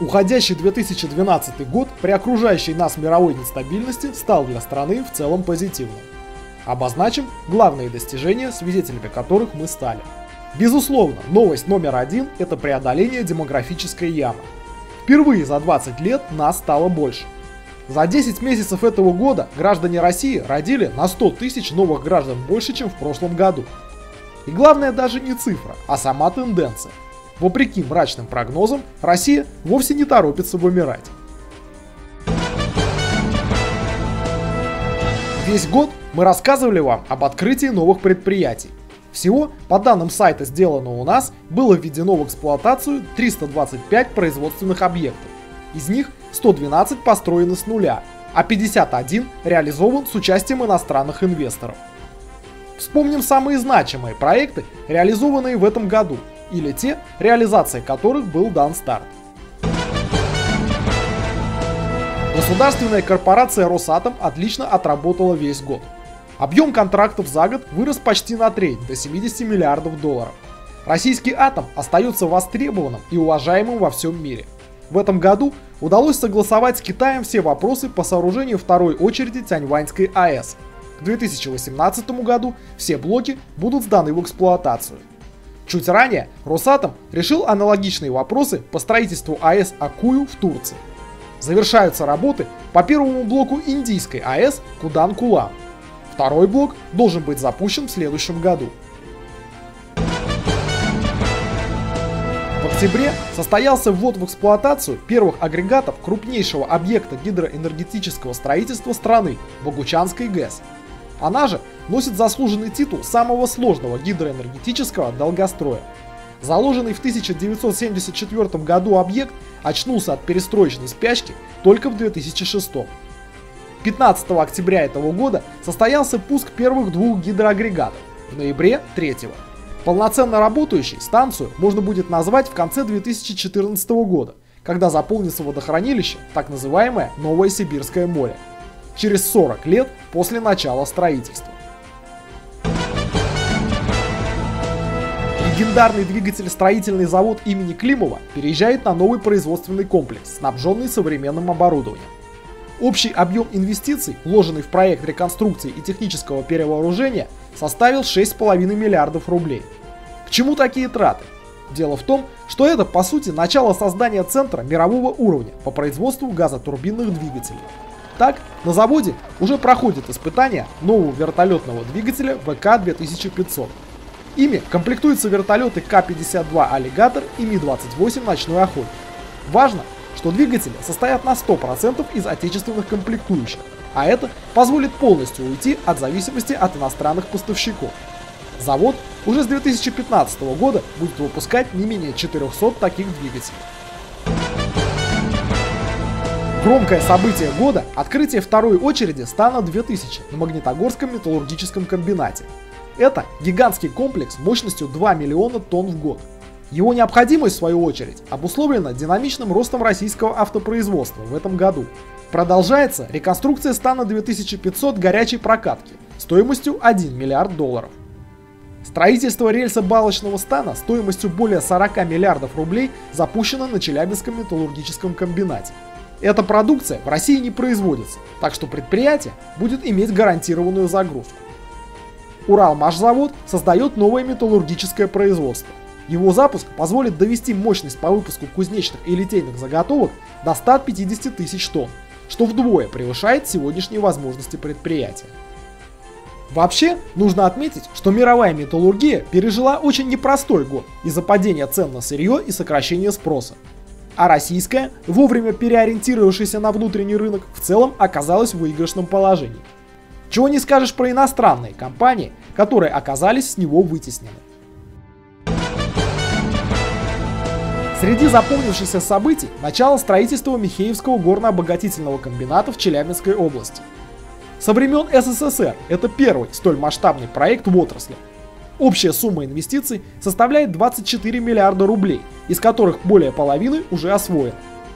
Уходящий 2012 год при окружающей нас мировой нестабильности стал для страны в целом позитивным. Обозначим главные достижения, свидетелями которых мы стали. Безусловно, новость номер один – это преодоление демографической ямы. Впервые за 20 лет нас стало больше. За 10 месяцев этого года граждане России родили на 100 тысяч новых граждан больше, чем в прошлом году. И главное даже не цифра, а сама тенденция. Вопреки мрачным прогнозам, Россия вовсе не торопится вымирать. Весь год мы рассказывали вам об открытии новых предприятий. Всего, по данным сайта «Сделано у нас», было введено в эксплуатацию 325 производственных объектов. Из них 112 построены с нуля, а 51 реализован с участием иностранных инвесторов. Вспомним самые значимые проекты, реализованные в этом году, или те, реализацией которых был дан старт. Государственная корпорация «Росатом» отлично отработала весь год. Объем контрактов за год вырос почти на треть, до 70 миллиардов долларов. Российский атом остается востребованным и уважаемым во всем мире. В этом году удалось согласовать с Китаем все вопросы по сооружению второй очереди Тяньваньской АЭС. К 2018 году все блоки будут сданы в эксплуатацию. Чуть ранее Росатом решил аналогичные вопросы по строительству АЭС Аккую в Турции. Завершаются работы по первому блоку индийской АЭС Кудан-Кулам. Второй блок должен быть запущен в следующем году. В октябре состоялся ввод в эксплуатацию первых агрегатов крупнейшего объекта гидроэнергетического строительства страны – Богучанской ГЭС. Она же носит заслуженный титул самого сложного гидроэнергетического долгостроя. Заложенный в 1974 году объект очнулся от перестроечной спячки только в 2006. 15 октября этого года состоялся пуск первых двух гидроагрегатов, в ноябре – третьего. Полноценно работающей станцию можно будет назвать в конце 2014 года, когда заполнится водохранилище, так называемое Новое Сибирское море, через 40 лет после начала строительства. Легендарный двигателестроительный завод имени Климова переезжает на новый производственный комплекс, снабженный современным оборудованием. Общий объем инвестиций, вложенный в проект реконструкции и технического перевооружения, составил 6,5 миллиардов рублей. К чему такие траты? Дело в том, что это, по сути, начало создания центра мирового уровня по производству газотурбинных двигателей. Так, на заводе уже проходит испытания нового вертолетного двигателя ВК-2500. Ими комплектуются вертолеты К-52 «Аллигатор» и Ми-28 «Ночной охотник». Важно, что двигатели состоят на 100% из отечественных комплектующих, а это позволит полностью уйти от зависимости от иностранных поставщиков. Завод уже с 2015 года будет выпускать не менее 400 таких двигателей. Громкое событие года – открытие второй очереди Стана-2000 на Магнитогорском металлургическом комбинате. Это гигантский комплекс мощностью 2 миллиона тонн в год. Его необходимость, в свою очередь, обусловлена динамичным ростом российского автопроизводства в этом году. Продолжается реконструкция Стана-2500 горячей прокатки стоимостью 1 миллиард долларов. Строительство рельсобалочного стана стоимостью более 40 миллиардов рублей запущено на Челябинском металлургическом комбинате. Эта продукция в России не производится, так что предприятие будет иметь гарантированную загрузку. Уралмашзавод создает новое металлургическое производство. Его запуск позволит довести мощность по выпуску кузнечных и литейных заготовок до 150 тысяч тонн, что вдвое превышает сегодняшние возможности предприятия. Вообще, нужно отметить, что мировая металлургия пережила очень непростой год из-за падения цен на сырье и сокращения спроса. А российская, вовремя переориентировавшаяся на внутренний рынок, в целом оказалась в выигрышном положении. Чего не скажешь про иностранные компании, которые оказались с него вытеснены. Среди запомнившихся событий – начало строительства Михеевского горно-обогатительного комбината в Челябинской области. Со времен СССР это первый столь масштабный проект в отрасли. Общая сумма инвестиций составляет 24 миллиарда рублей, из которых более половины уже освоены.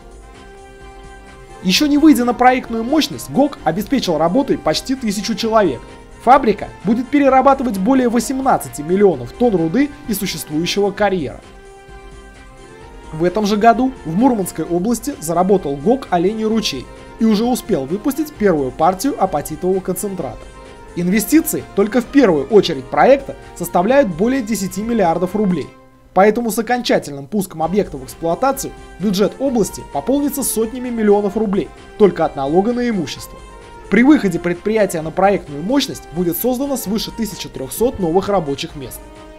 Еще не выйдя на проектную мощность, ГОК обеспечил работой почти 1000 человек. Фабрика будет перерабатывать более 18 миллионов тонн руды из существующего карьера. В этом же году в Мурманской области заработал ГОК «Оленей ручей» и уже успел выпустить первую партию апатитового концентрата. Инвестиции только в первую очередь проекта составляют более 10 миллиардов рублей. Поэтому с окончательным пуском объекта в эксплуатацию бюджет области пополнится сотнями миллионов рублей только от налога на имущество. При выходе предприятия на проектную мощность будет создано свыше 1300 новых рабочих мест.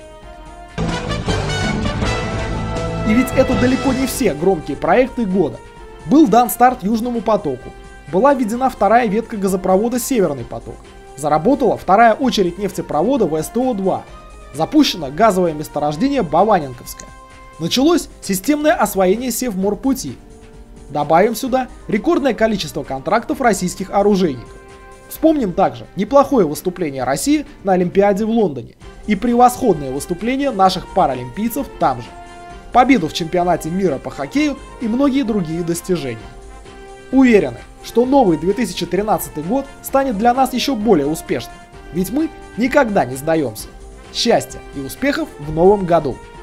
И ведь это далеко не все громкие проекты года. Был дан старт Южному потоку, была введена вторая ветка газопровода Северный поток, заработала вторая очередь нефтепровода ВСТО-2, запущено газовое месторождение Баваненковское, началось системное освоение Севморпути. Добавим сюда рекордное количество контрактов российских оружейников. Вспомним также неплохое выступление России на Олимпиаде в Лондоне и превосходное выступление наших паралимпийцев там же, победу в чемпионате мира по хоккею и многие другие достижения. Уверены, что новый 2013 год станет для нас еще более успешным, ведь мы никогда не сдаемся. Счастья и успехов в новом году!